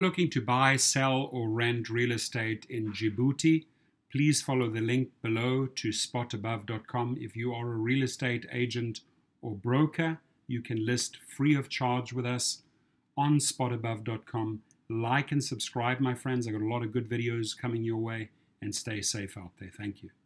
Looking to buy, sell, or rent real estate in Djibouti, please follow the link below to spotabove.com. If you are a real estate agent or broker, you can list free of charge with us on spotabove.com. Like and subscribe, my friends. I've got a lot of good videos coming your way, and stay safe out there. Thank you.